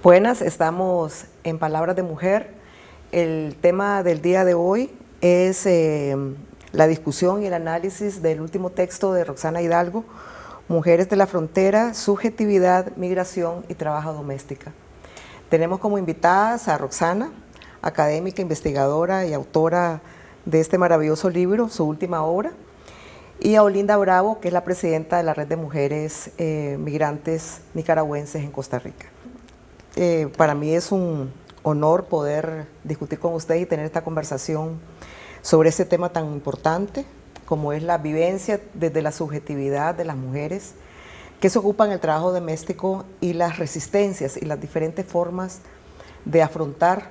Buenas, estamos en Palabras de Mujer. El tema del día de hoy es la discusión y el análisis del último texto de Roxana Hidalgo, Mujeres de la Frontera, Subjetividad, Migración y Trabajo Doméstica. Tenemos como invitadas a Roxana, académica, investigadora y autora de este maravilloso libro, su última obra, y a Olinda Bravo, que es la presidenta de la Red de Mujeres Migrantes Nicaragüenses en Costa Rica. Para mí es un honor poder discutir con usted y tener esta conversación sobre este tema tan importante como es la vivencia desde la subjetividad de las mujeres que se ocupan el trabajo doméstico y las resistencias y las diferentes formas de afrontar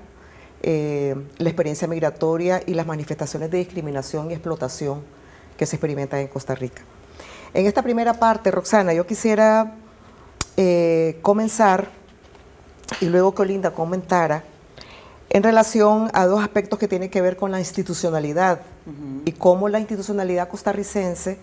la experiencia migratoria y las manifestaciones de discriminación y explotación que se experimentan en Costa Rica. En esta primera parte, Roxana, yo quisiera comenzar y luego que Olinda comentara en relación a dos aspectos que tienen que ver con la institucionalidad y cómo la institucionalidad costarricense,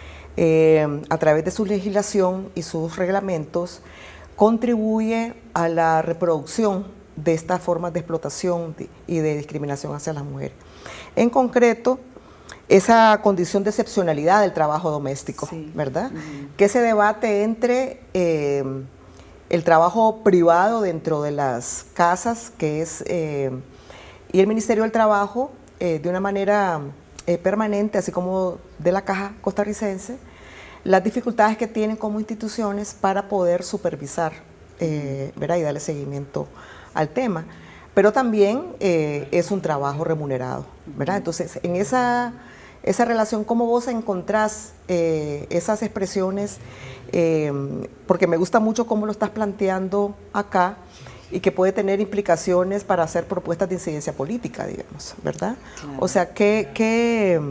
a través de su legislación y sus reglamentos, contribuye a la reproducción de estas formas de explotación y de discriminación hacia las mujeres. En concreto, esa condición de excepcionalidad del trabajo doméstico, sí, ¿verdad? Que se debate entre el trabajo privado dentro de las casas, que es, y el Ministerio del Trabajo, de una manera permanente, así como de la Caja Costarricense, las dificultades que tienen como instituciones para poder supervisar, ¿verdad? Y darle seguimiento al tema. Pero también es un trabajo remunerado, ¿verdad? Entonces, en esa relación, ¿cómo vos encontrás esas expresiones? Porque me gusta mucho cómo lo estás planteando acá y que puede tener implicaciones para hacer propuestas de incidencia política, digamos, ¿verdad? Claro. O sea, ¿qué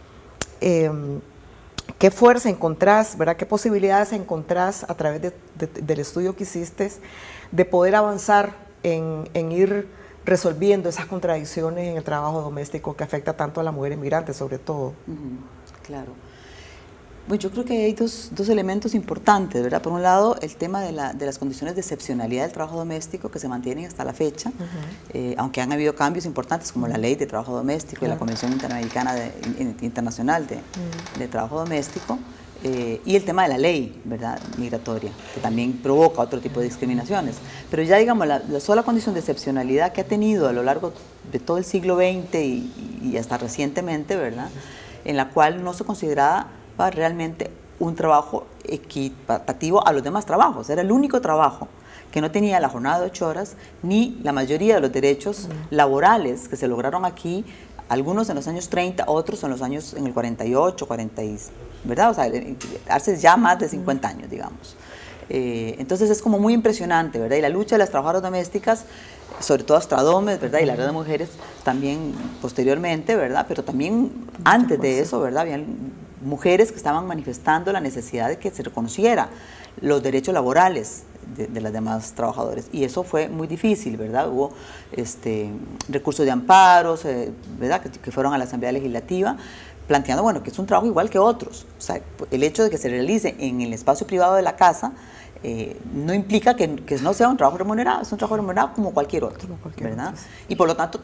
fuerza encontrás, ¿verdad? ¿Qué posibilidades encontrás a través del estudio que hiciste de poder avanzar en ir resolviendo esas contradicciones en el trabajo doméstico que afecta tanto a las mujeres migrantes, sobre todo? Claro. Bueno, yo creo que hay dos elementos importantes, ¿verdad? Por un lado, el tema de las condiciones de excepcionalidad del trabajo doméstico que se mantienen hasta la fecha, aunque han habido cambios importantes como la Ley de Trabajo Doméstico y la Convención Interamericana Internacional de Trabajo Doméstico, y el tema de la ley, ¿verdad?, migratoria, que también provoca otro tipo de discriminaciones. Pero ya, digamos, la sola condición de excepcionalidad que ha tenido a lo largo de todo el siglo XX y hasta recientemente, ¿verdad?, en la cual no se consideraba realmente un trabajo equitativo a los demás trabajos. Era el único trabajo que no tenía la jornada de 8 horas ni la mayoría de los derechos laborales que se lograron aquí, algunos en los años 30, otros en el 48, 40, ¿verdad? O sea, hace ya más de 50 años, digamos. Entonces es como muy impresionante, ¿verdad? Y la lucha de las trabajadoras domésticas, sobre todo Astradomes, ¿verdad? Y la Red de Mujeres también posteriormente, ¿verdad? Pero también antes de eso, ¿verdad? Habían mujeres que estaban manifestando la necesidad de que se reconociera los derechos laborales de los demás trabajadores, y eso fue muy difícil, ¿verdad? Hubo recursos de amparos, ¿verdad? Que fueron a la Asamblea Legislativa, planteando, bueno, que es un trabajo igual que otros. O sea, el hecho de que se realice en el espacio privado de la casa no implica que no sea un trabajo remunerado, es un trabajo remunerado como cualquier otro, ¿verdad? Y por lo tanto,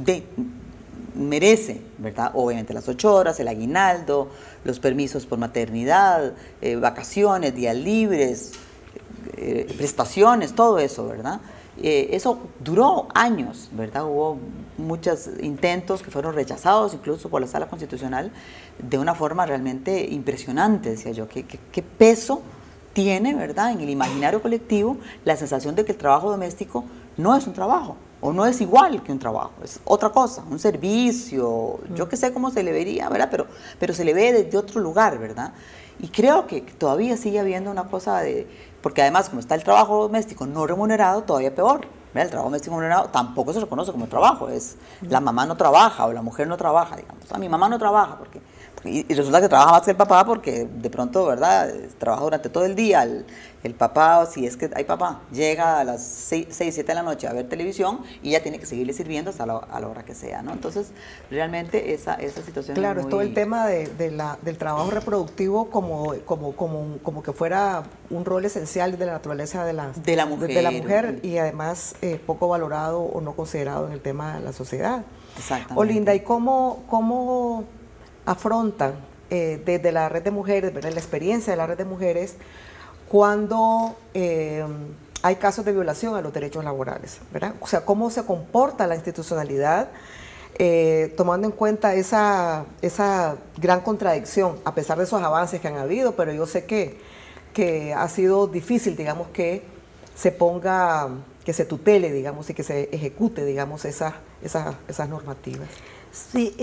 merece, ¿verdad? Obviamente las 8 horas, el aguinaldo, los permisos por maternidad, vacaciones, días libres, prestaciones, todo eso, ¿verdad? Eso duró años, ¿verdad? Hubo muchos intentos que fueron rechazados incluso por la Sala Constitucional de una forma realmente impresionante, decía yo. ¿Qué peso tiene, ¿verdad?, en el imaginario colectivo la sensación de que el trabajo doméstico no es un trabajo, o no es igual que un trabajo, es otra cosa, un servicio, yo que sé cómo se le vería, ¿verdad? Pero se le ve desde otro lugar, ¿verdad? Y creo que todavía sigue habiendo una cosa porque además como está el trabajo doméstico no remunerado, todavía peor, ¿verdad? El trabajo doméstico remunerado tampoco se reconoce como trabajo, es la mamá no trabaja o la mujer no trabaja, digamos. Mi mamá no trabaja porque y resulta que trabaja más que el papá porque de pronto, ¿verdad? Trabaja durante todo el día. El papá, si es que hay papá, llega a las 6, 7 de la noche a ver televisión y ella tiene que seguirle sirviendo hasta a la hora que sea, ¿no? Entonces, realmente esa situación claro, es muy... todo el tema del trabajo reproductivo como que fuera un rol esencial de la naturaleza de la mujer y además poco valorado o no considerado en el tema de la sociedad. Exactamente. Olinda, ¿y cómo afrontan desde la red de mujeres, ¿verdad?, la experiencia de la red de mujeres, cuando hay casos de violación a los derechos laborales, ¿verdad? O sea, ¿cómo se comporta la institucionalidad tomando en cuenta esa gran contradicción, a pesar de esos avances que han habido? Pero yo sé que ha sido difícil, digamos, que se ponga, que se tutele, digamos, y que se ejecute, digamos, esas normativas. Sí,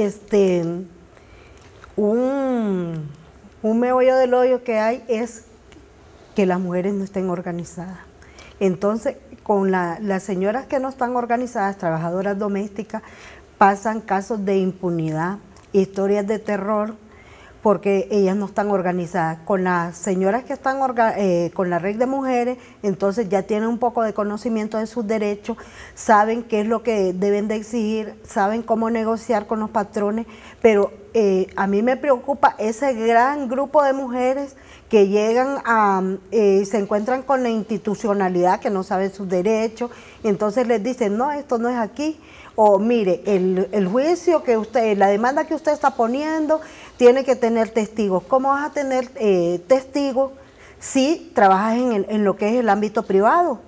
un meollo del hoyo que hay es que las mujeres no estén organizadas. Entonces, con las señoras que no están organizadas, trabajadoras domésticas, pasan casos de impunidad, historias de terror, porque ellas no están organizadas. Con las señoras que están con la red de mujeres, entonces ya tienen un poco de conocimiento de sus derechos, saben qué es lo que deben de exigir, saben cómo negociar con los patrones, pero a mí me preocupa ese gran grupo de mujeres que llegan se encuentran con la institucionalidad, que no saben sus derechos, y entonces les dicen, no, esto no es aquí, o mire, el juicio que usted, la demanda que usted está poniendo, tiene que tener testigos. ¿Cómo vas a tener testigos si trabajas en lo que es el ámbito privado?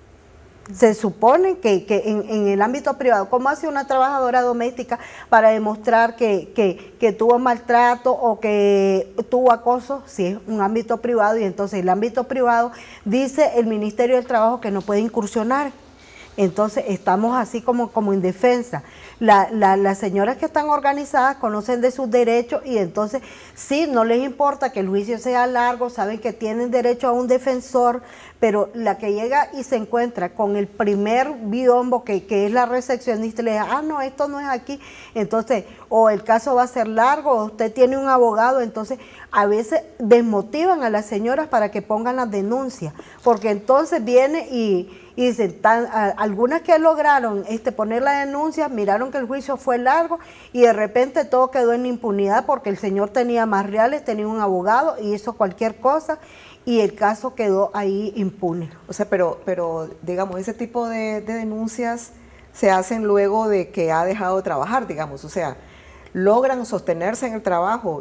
Se supone que en el ámbito privado, ¿cómo hace una trabajadora doméstica para demostrar que tuvo maltrato o que tuvo acoso? Si es un ámbito privado, y entonces el ámbito privado dice el Ministerio del Trabajo que no puede incursionar. Entonces estamos así como indefensa. Las señoras que están organizadas conocen de sus derechos y entonces sí, no les importa que el juicio sea largo, saben que tienen derecho a un defensor, pero la que llega y se encuentra con el primer biombo que es la recepcionista y le dice, no, esto no es aquí, entonces o el caso va a ser largo o usted tiene un abogado, entonces a veces desmotivan a las señoras para que pongan las denuncias, porque entonces viene y dicen, algunas que lograron poner la denuncia, miraron que el juicio fue largo y de repente todo quedó en impunidad porque el señor tenía más reales, tenía un abogado y hizo cualquier cosa y el caso quedó ahí impune. O sea, pero digamos, ese tipo de denuncias se hacen luego de que ha dejado de trabajar, digamos, o sea, logran sostenerse en el trabajo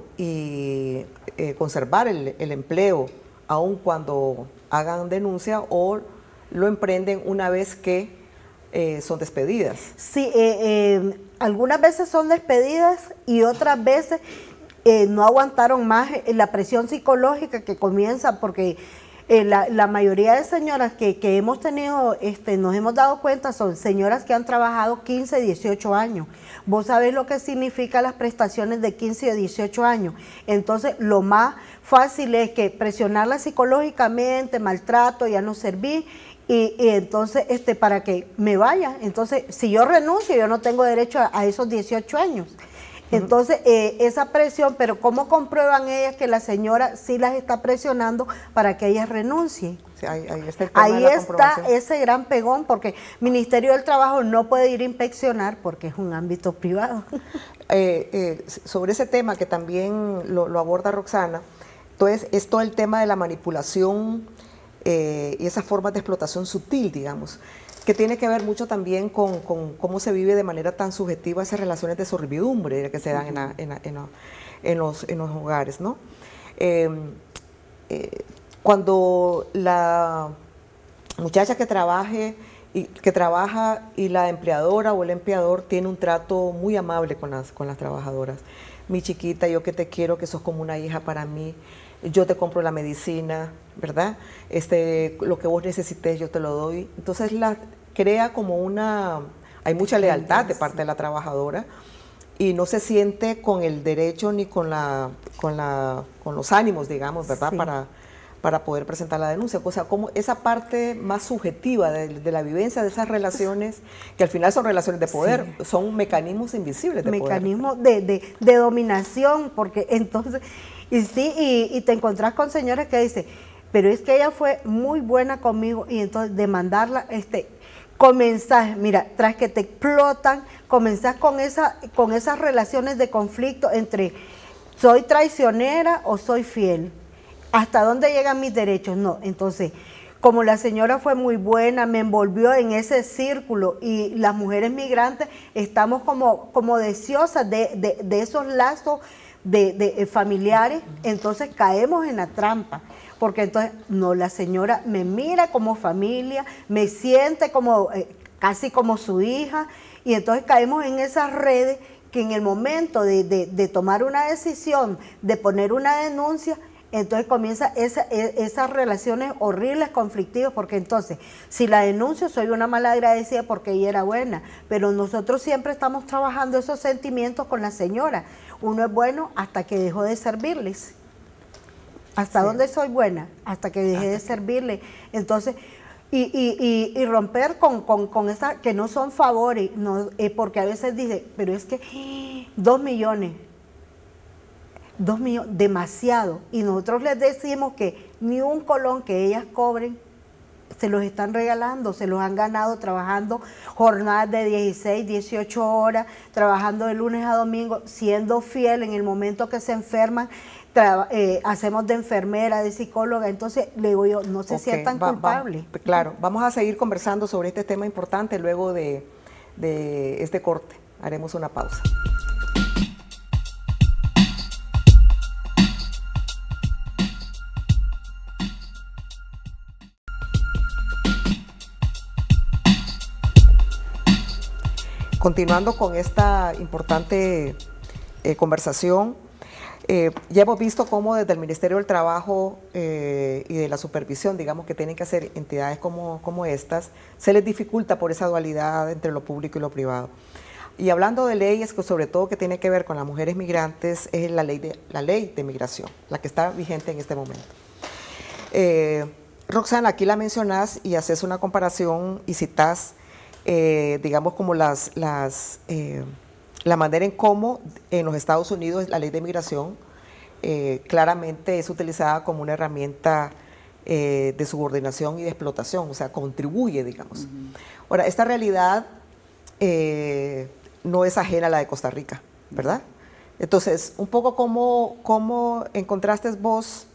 y conservar el empleo aun cuando hagan denuncia, o lo emprenden una vez que son despedidas. Sí, algunas veces son despedidas y otras veces no aguantaron más la presión psicológica que comienza, porque la mayoría de señoras que hemos tenido, nos hemos dado cuenta, son señoras que han trabajado 15, 18 años. Vos sabés lo que significa las prestaciones de 15 o 18 años. Entonces, lo más fácil es que presionarla psicológicamente, maltrato, ya no serví, y entonces para que me vaya. Entonces, si yo renuncio, yo no tengo derecho a esos 18 años. Entonces, esa presión, pero ¿cómo comprueban ellas que la señora sí las está presionando para que ellas renuncien? Sí, ahí está el tema ahí de la está ese gran pegón, porque Ministerio del Trabajo no puede ir a inspeccionar porque es un ámbito privado. Sobre ese tema que también lo aborda Roxana, entonces es todo el tema de la manipulación y esas formas de explotación sutil, digamos, que tiene que ver mucho también con cómo se vive de manera tan subjetiva esas relaciones de servidumbre que se dan en los hogares, ¿no? Cuando la muchacha que trabaja y la empleadora o el empleador tiene un trato muy amable con las trabajadoras. Mi chiquita, yo que te quiero, que sos como una hija para mí, yo te compro la medicina, ¿verdad? Lo que vos necesites yo te lo doy. Entonces crea como hay mucha lealtad de parte de la trabajadora y no se siente con el derecho ni con los ánimos, digamos, ¿verdad? Sí. para poder presentar la denuncia. O sea, como esa parte más subjetiva de la vivencia de esas relaciones, que al final son relaciones de poder, sí, son mecanismos invisibles de mecanismos de dominación, porque entonces, y te encontrás con señores que dicen, pero es que ella fue muy buena conmigo, y entonces demandarla, comenzás, mira, tras que te explotan, comenzás con esas relaciones de conflicto entre soy traicionera o soy fiel. ¿Hasta dónde llegan mis derechos? No, entonces, como la señora fue muy buena, me envolvió en ese círculo y las mujeres migrantes estamos como deseosas de esos lazos de familiares, entonces caemos en la trampa. Porque entonces, no, la señora me mira como familia, me siente como casi como su hija, y entonces caemos en esas redes que en el momento de tomar una decisión, de poner una denuncia, entonces comienza esas relaciones horribles, conflictivas, porque entonces, si la denuncio, soy una malagradecida porque ella era buena, pero nosotros siempre estamos trabajando esos sentimientos con la señora. Uno es bueno hasta que dejó de servirles. ¿Hasta sí. dónde soy buena? Hasta que dejé de servirle. Entonces, y romper con esa, que no son favores, no, porque a veces dice, pero es que 2 millones, demasiado. Y nosotros les decimos que ni un colón que ellas cobren, se los están regalando, se los han ganado trabajando jornadas de 16, 18 horas, trabajando de lunes a domingo, siendo fiel en el momento que se enferman. Hacemos de enfermera, de psicóloga, entonces le digo yo, no se sientan culpables. Claro, vamos a seguir conversando sobre este tema importante luego de este corte. Haremos una pausa. Continuando con esta importante conversación, ya hemos visto cómo desde el Ministerio del Trabajo y de la supervisión, digamos, que tienen que hacer entidades como estas, se les dificulta por esa dualidad entre lo público y lo privado. Y hablando de leyes, que sobre todo que tiene que ver con las mujeres migrantes, es la ley de migración, la que está vigente en este momento. Roxana, aquí la mencionás y haces una comparación y citás, digamos, como la manera en cómo en los Estados Unidos la ley de migración claramente es utilizada como una herramienta de subordinación y de explotación, o sea, contribuye, digamos. Ahora, esta realidad no es ajena a la de Costa Rica, ¿verdad? Entonces, un poco cómo encontraste vos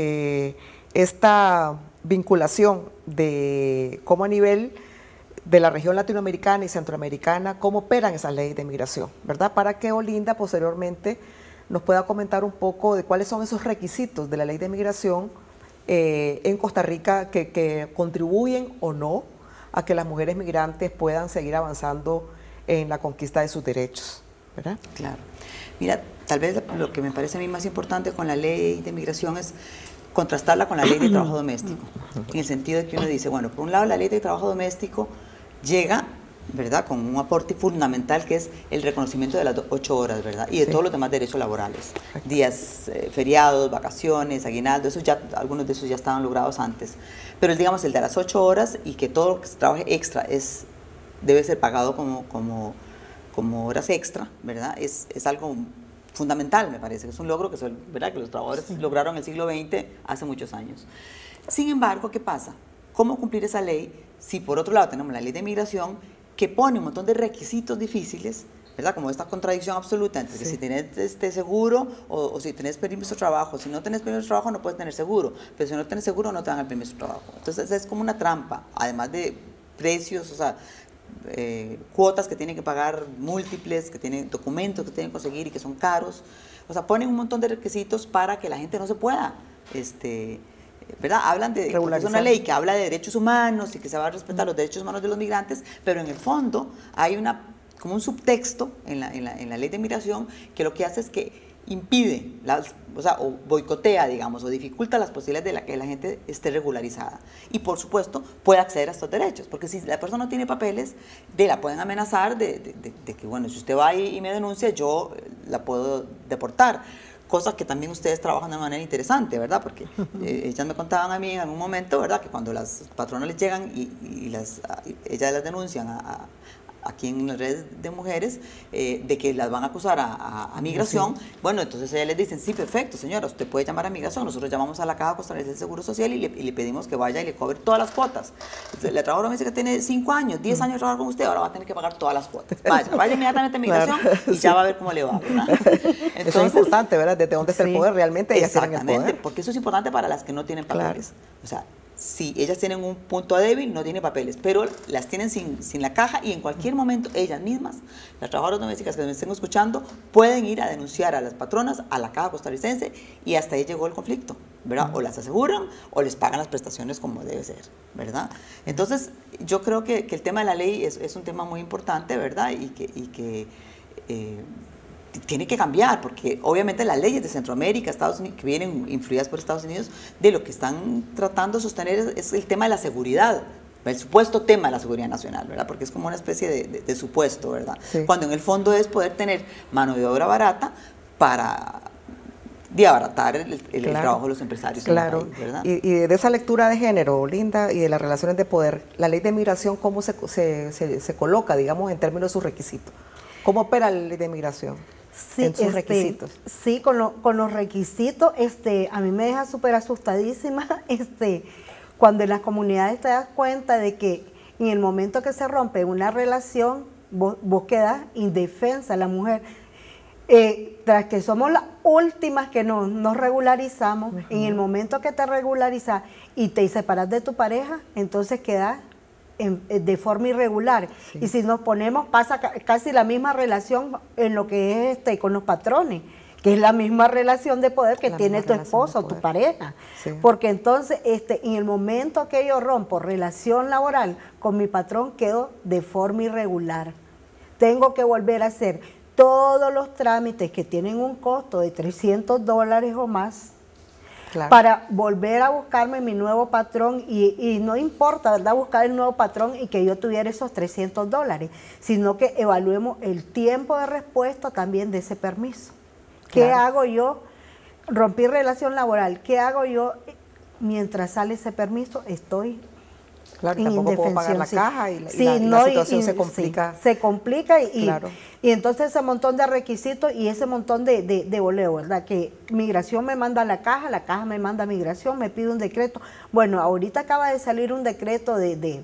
esta vinculación de cómo a nivel de la región latinoamericana y centroamericana, cómo operan esas leyes de migración, ¿verdad? Para que Olinda posteriormente nos pueda comentar un poco de cuáles son esos requisitos de la ley de migración en Costa Rica que contribuyen o no a que las mujeres migrantes puedan seguir avanzando en la conquista de sus derechos, ¿verdad? Claro. Mira, tal vez lo que me parece a mí más importante con la ley de migración es contrastarla con la ley de trabajo doméstico, en el sentido de que uno dice, bueno, por un lado la ley de trabajo doméstico llega, ¿verdad?, con un aporte fundamental que es el reconocimiento de las 8 horas, ¿verdad?, y de todos los demás derechos laborales, días, feriados, vacaciones, aguinaldo, algunos de esos ya estaban logrados antes, pero digamos el de las 8 horas y que todo lo que se trabaje extra debe ser pagado como horas extra, ¿verdad?, es algo fundamental, me parece, que es un logro ¿verdad?, que los trabajadores lograron en el siglo XX hace muchos años. Sin embargo, ¿qué pasa? ¿Cómo cumplir esa ley si por otro lado tenemos la ley de migración que pone un montón de requisitos difíciles, ¿verdad?, como esta contradicción absoluta entre que si tenés seguro o si tenés permiso de trabajo, si no tenés permiso de trabajo no puedes tener seguro, pero si no tenés seguro no te dan el permiso de trabajo. Entonces es como una trampa, además de precios, o sea, cuotas que tienen que pagar múltiples, que tienen documentos que tienen que conseguir y que son caros, o sea, ponen un montón de requisitos para que la gente no se pueda, ¿verdad? Hablan de, es una ley que habla de derechos humanos y que se va a respetar los derechos humanos de los migrantes, pero en el fondo hay como un subtexto en la ley de migración que lo que hace es que impide, o boicotea, digamos, o dificulta las posibilidades de que la gente esté regularizada. Y por supuesto, puede acceder a estos derechos, porque si la persona no tiene papeles, la pueden amenazar de que, bueno, si usted va y me denuncia, yo la puedo deportar. Cosa que también ustedes trabajan de manera interesante, ¿verdad? Porque ellas me contaban a mí en algún momento, ¿verdad? Que cuando las patronas les llegan ellas las denuncian aquí en las redes de mujeres, de que las van a acusar a migración, sí. Bueno, entonces ellas les dicen, sí, perfecto, señora, usted puede llamar a migración, nosotros llamamos a la Caja Costarricense del Seguro Social y le pedimos que vaya y le cobre todas las cuotas. Entonces, la trabajadora me dice que tiene 5 años, 10 años de trabajar con usted, ahora va a tener que pagar todas las cuotas. Vaya inmediatamente a migración, claro, y ya va a ver cómo le va, ¿verdad? Entonces, eso es importante, ¿verdad? Desde dónde está el poder, realmente ellas tienen el poder. Porque eso es importante para las que no tienen papeles. Claro. O sea, si ellas tienen un punto débil, no tienen papeles, pero las tienen sin la caja y en cualquier momento ellas mismas, las trabajadoras domésticas que me estén escuchando, pueden ir a denunciar a las patronas, a la Caja Costarricense y hasta ahí llegó el conflicto, ¿verdad? O las aseguran o les pagan las prestaciones como debe ser, ¿verdad? Entonces, yo creo que el tema de la ley es un tema muy importante, ¿verdad? Y que tiene que cambiar, porque obviamente las leyes de Centroamérica, Estados Unidos, que vienen influidas por Estados Unidos, de lo que están tratando de sostener es el tema de la seguridad, el supuesto tema de la seguridad nacional, ¿verdad? Porque es como una especie de supuesto, ¿verdad? Sí. Cuando en el fondo es poder tener mano de obra barata para abaratar el trabajo de los empresarios. Claro, en el país, ¿verdad? Y de esa lectura de género, Linda, y de las relaciones de poder, la ley de migración, ¿cómo se coloca, digamos, en términos de sus requisitos? ¿Cómo opera la ley de migración? Sí, en sus requisitos. Sí, con los requisitos, a mí me deja súper asustadísima, cuando en las comunidades te das cuenta de que en el momento que se rompe una relación, vos quedás indefensa, la mujer. Tras que somos las últimas que nos regularizamos, en el momento que te regularizas y te separas de tu pareja, entonces quedás de forma irregular. Sí. Y si nos ponemos, pasa casi la misma relación en lo que es con los patrones, que es la misma relación de poder que tiene tu esposo, tu pareja. Sí. Porque entonces, en el momento que yo rompo relación laboral con mi patrón, quedo de forma irregular. Tengo que volver a hacer todos los trámites que tienen un costo de $300 o más, claro, para volver a buscarme mi nuevo patrón y no importa, ¿verdad?, buscar el nuevo patrón y que yo tuviera esos $300, sino que evaluemos el tiempo de respuesta también de ese permiso. ¿Qué hago yo? Rompí relación laboral, ¿qué hago yo mientras sale ese permiso? Estoy claro, y tampoco puedo pagar la caja y la situación se complica. Sí, se complica claro, y entonces ese montón de requisitos y ese montón de boleo, ¿verdad? Que migración me manda a la caja me manda a migración, me pide un decreto. Bueno, ahorita acaba de salir un decreto de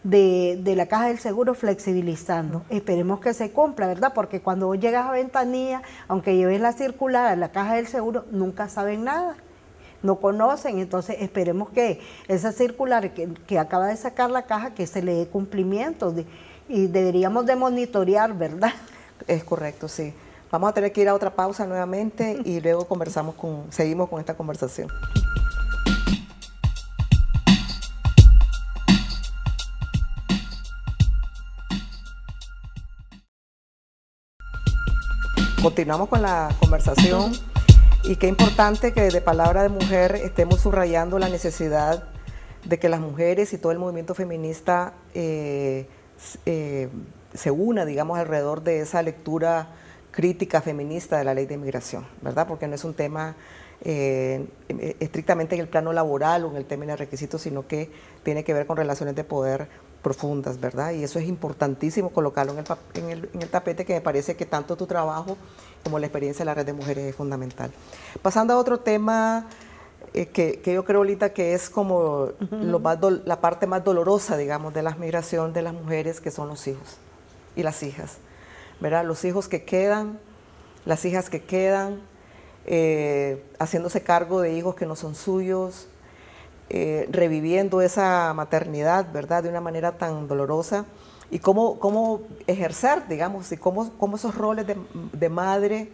la Caja del Seguro flexibilizando. Esperemos que se cumpla, ¿verdad? Porque cuando vos llegas a ventanilla, aunque lleves la circular a la Caja del Seguro, nunca saben nada. No conocen, entonces esperemos que esa circular que acaba de sacar la caja, que se le dé cumplimiento y deberíamos de monitorear, ¿verdad? Es correcto, sí. Vamos a tener que ir a otra pausa nuevamente y luego seguimos con esta conversación. Continuamos con la conversación. Y qué importante que desde Palabra de Mujer estemos subrayando la necesidad de que las mujeres y todo el movimiento feminista se una, digamos, alrededor de esa lectura crítica feminista de la ley de inmigración, ¿verdad? Porque no es un tema estrictamente en el plano laboral o en el término de requisitos, sino que tiene que ver con relaciones de poder profundas, ¿verdad? Y eso es importantísimo colocarlo en el tapete, que me parece que tanto tu trabajo como la experiencia de la Red de Mujeres es fundamental. Pasando a otro tema que yo creo ahorita que es como la parte más dolorosa, digamos, de la migración de las mujeres, que son los hijos y las hijas, ¿verdad? Los hijos que quedan, las hijas que quedan, haciéndose cargo de hijos que no son suyos, reviviendo esa maternidad, ¿verdad?, de una manera tan dolorosa, y cómo ejercer, digamos, y cómo esos roles de madre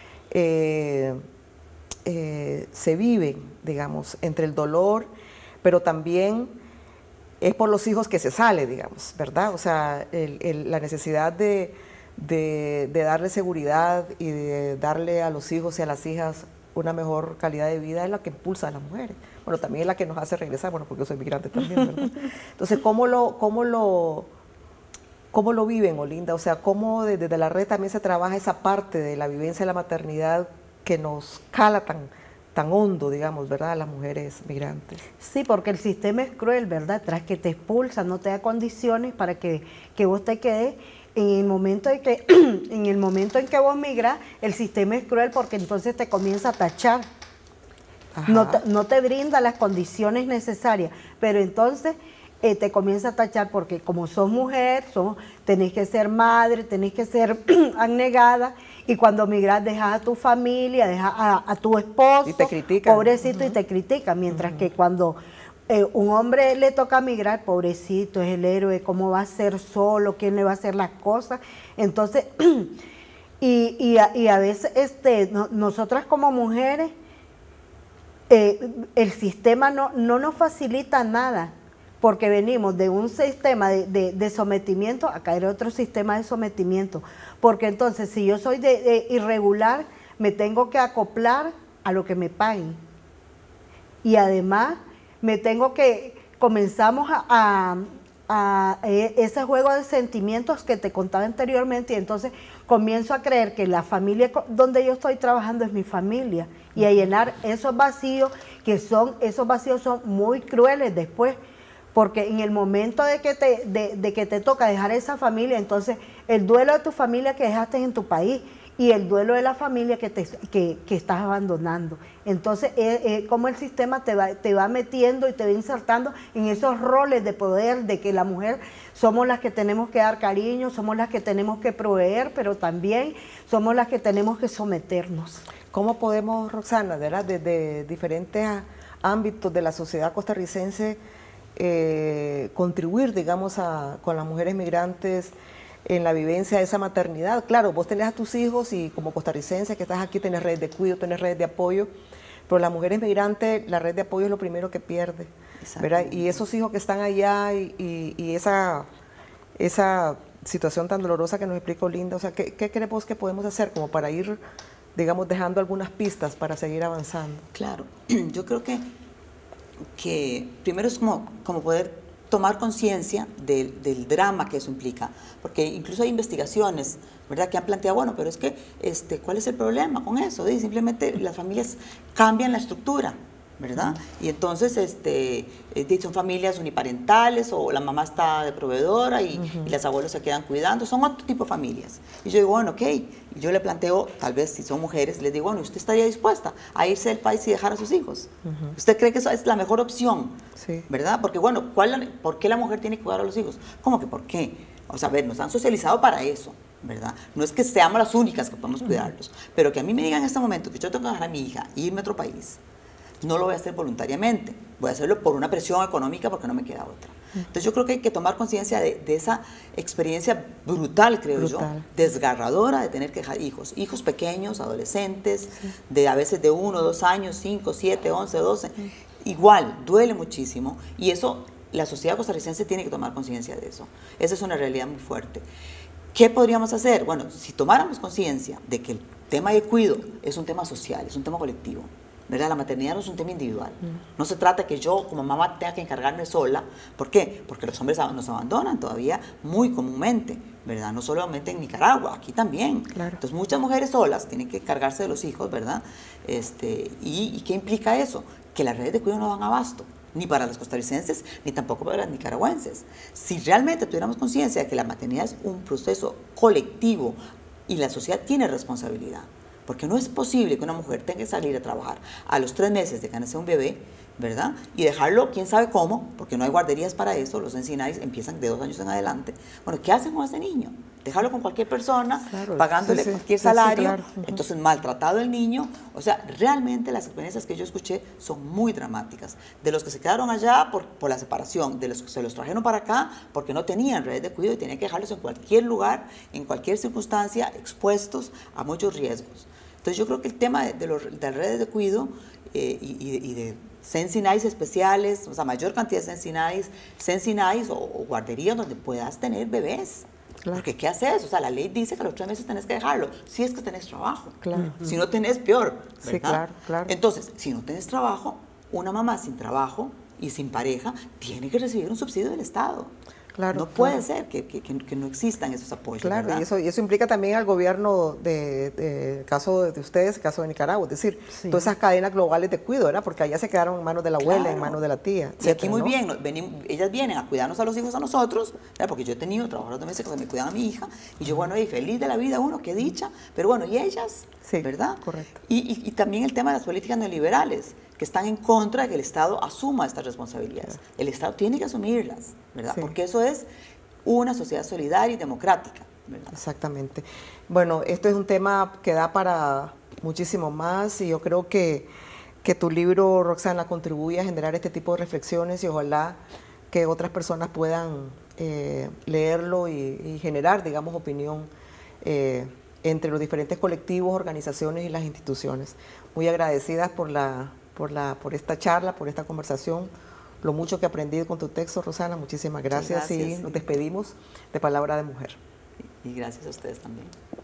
se viven, digamos, entre el dolor, pero también es por los hijos que se sale, digamos, ¿verdad? O sea, la necesidad de darle seguridad y de darle a los hijos y a las hijas una mejor calidad de vida es la que impulsa a las mujeres. Bueno, también es la que nos hace regresar, bueno, porque yo soy migrante también, ¿verdad? Entonces, ¿cómo lo viven, Olinda? O sea, ¿cómo desde la red también se trabaja esa parte de la vivencia de la maternidad que nos cala tan hondo, digamos, ¿verdad?, a las mujeres migrantes. Sí, porque el sistema es cruel, ¿verdad? Tras que te expulsa, no te da condiciones para que vos te quedes. En el momento en que vos migras, el sistema es cruel porque entonces te comienza a tachar. No te brinda las condiciones necesarias, pero entonces te comienza a tachar porque como sos mujer, tenés que ser madre, tenés que ser abnegada, y cuando migras dejas a tu familia, dejas a tu esposo, y te critican, pobrecito, y te critican, mientras que cuando un hombre le toca migrar, pobrecito, es el héroe, ¿cómo va a ser solo? ¿Quién le va a hacer las cosas? Entonces, y a veces nosotras como mujeres, el sistema no nos facilita nada, porque venimos de un sistema de sometimiento a caer a otro sistema de sometimiento, porque entonces si yo soy de irregular, me tengo que acoplar a lo que me paguen, y además comenzamos a ese juego de sentimientos que te contaba anteriormente, y entonces comienzo a creer que la familia donde yo estoy trabajando es mi familia, y a llenar esos vacíos, esos vacíos son muy crueles después, porque en el momento de que te toca dejar esa familia, entonces el duelo de tu familia que dejaste en tu país, y el duelo de la familia que estás abandonando. Entonces, como el sistema te va metiendo y te va insertando en esos roles de poder, de que la mujer somos las que tenemos que dar cariño, somos las que tenemos que proveer, pero también somos las que tenemos que someternos. ¿Cómo podemos, Roxana, ¿verdad?, desde diferentes ámbitos de la sociedad costarricense contribuir, digamos, con las mujeres migrantes en la vivencia de esa maternidad? Claro, vos tenés a tus hijos y como costarricense que estás aquí tenés redes de cuidado, tenés redes de apoyo, pero las mujeres migrantes, la red de apoyo es lo primero que pierde, ¿verdad? Y esos hijos que están allá y esa situación tan dolorosa que nos explicó Linda, o sea, ¿qué crees vos que podemos hacer como para ir, digamos, dejando algunas pistas para seguir avanzando? Claro, yo creo que primero es como poder tomar conciencia del drama que eso implica, porque incluso hay investigaciones, ¿verdad?, que han planteado, bueno, pero es que, ¿cuál es el problema con eso? Y simplemente las familias cambian la estructura, ¿verdad? Y entonces son familias uniparentales, o la mamá está de proveedora y las abuelas se quedan cuidando, son otro tipo de familias. Y yo digo, bueno, ok, yo le planteo, tal vez si son mujeres, les digo, bueno, ¿usted estaría dispuesta a irse del país y dejar a sus hijos? ¿Usted cree que eso es la mejor opción? Sí. ¿Verdad? Porque, bueno, ¿por qué la mujer tiene que cuidar a los hijos? ¿Cómo que por qué? O sea, a ver, nos han socializado para eso, ¿verdad? No es que seamos las únicas que podemos cuidarlos, pero que a mí me digan en este momento que yo tengo que dejar a mi hija e irme a otro país, no lo voy a hacer voluntariamente, voy a hacerlo por una presión económica porque no me queda otra. Entonces yo creo que hay que tomar conciencia de esa experiencia brutal, creo yo, desgarradora de tener que dejar hijos pequeños, adolescentes, de a veces de 1, 2 años, 5, 7, 11, 12, igual, duele muchísimo, y eso, la sociedad costarricense tiene que tomar conciencia de eso. Esa es una realidad muy fuerte. ¿Qué podríamos hacer? Bueno, si tomáramos conciencia de que el tema de cuidado es un tema social, es un tema colectivo, ¿verdad? La maternidad no es un tema individual. No se trata que yo como mamá tenga que encargarme sola. ¿Por qué? Porque los hombres nos abandonan todavía muy comúnmente, ¿verdad? No solamente en Nicaragua, aquí también. Claro. Entonces muchas mujeres solas tienen que encargarse de los hijos, ¿verdad? ¿Y qué implica eso? Que las redes de cuidado no dan abasto, ni para los costarricenses, ni tampoco para las nicaragüenses. Si realmente tuviéramos conciencia de que la maternidad es un proceso colectivo y la sociedad tiene responsabilidad, porque no es posible que una mujer tenga que salir a trabajar a los 3 meses de que nace un bebé, ¿verdad? Y dejarlo, quién sabe cómo, porque no hay guarderías para eso, los NCNIs empiezan de 2 años en adelante. Bueno, ¿qué hacen con ese niño? Dejarlo con cualquier persona, claro, pagándole cualquier salario, claro. Entonces maltratado el niño. O sea, realmente las experiencias que yo escuché son muy dramáticas. De los que se quedaron allá por la separación, de los que se los trajeron para acá porque no tenían redes de cuidado y tenían que dejarlos en cualquier lugar, en cualquier circunstancia, expuestos a muchos riesgos. Entonces yo creo que el tema de redes de cuidado y de NCNIs especiales, o sea, mayor cantidad de NCNIs o guarderías donde puedas tener bebés. Claro. Porque ¿qué haces? O sea, la ley dice que a los 3 meses tenés que dejarlo, si es que tenés trabajo. Claro. Si no tenés, peor, ¿verdad? Sí, claro, claro. Entonces, si no tenés trabajo, una mamá sin trabajo y sin pareja, tiene que recibir un subsidio del Estado. Claro, no puede ser que no existan esos apoyos. Claro, ¿verdad? y eso implica también al gobierno el caso de ustedes, el caso de Nicaragua, es decir, todas esas cadenas globales de cuidado, ¿verdad? Porque allá se quedaron en manos de la abuela, en manos de la tía. Y aquí muy bien, ellas vienen a cuidarnos a los hijos a nosotros, ¿verdad? Porque yo he tenido trabajadores domésticos que me cuidan a mi hija, y yo, bueno, y feliz de la vida uno, qué dicha, pero bueno, y ellas, ¿verdad? Correcto. Y también el tema de las políticas neoliberales, que están en contra de que el Estado asuma estas responsabilidades. El Estado tiene que asumirlas, ¿verdad? Porque eso es una sociedad solidaria y democrática, ¿verdad? Exactamente. Bueno, esto es un tema que da para muchísimo más y yo creo que tu libro, Roxana, contribuye a generar este tipo de reflexiones y ojalá que otras personas puedan leerlo y generar, digamos, opinión entre los diferentes colectivos, organizaciones y las instituciones. Muy agradecidas por esta charla, por esta conversación, lo mucho que aprendí con tu texto, Rosana. Muchísimas gracias y nos despedimos de Palabra de Mujer. Y gracias a ustedes también.